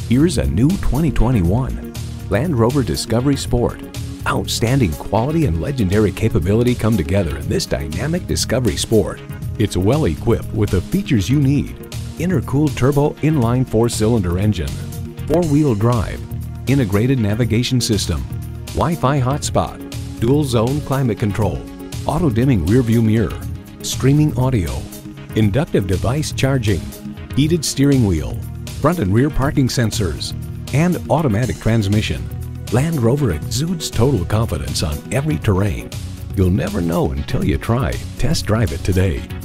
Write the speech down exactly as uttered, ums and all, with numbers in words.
Here's a new twenty twenty-one Land Rover Discovery Sport. Outstanding quality and legendary capability come together in this dynamic Discovery Sport. It's well equipped with the features you need: intercooled turbo inline four-cylinder engine, four-wheel drive, integrated navigation system, Wi-Fi hotspot, dual zone climate control, auto-dimming rearview mirror, streaming audio, inductive device charging, heated steering wheel, front and rear parking sensors, and automatic transmission. Land Rover exudes total confidence on every terrain. You'll never know until you try. Test drive it today.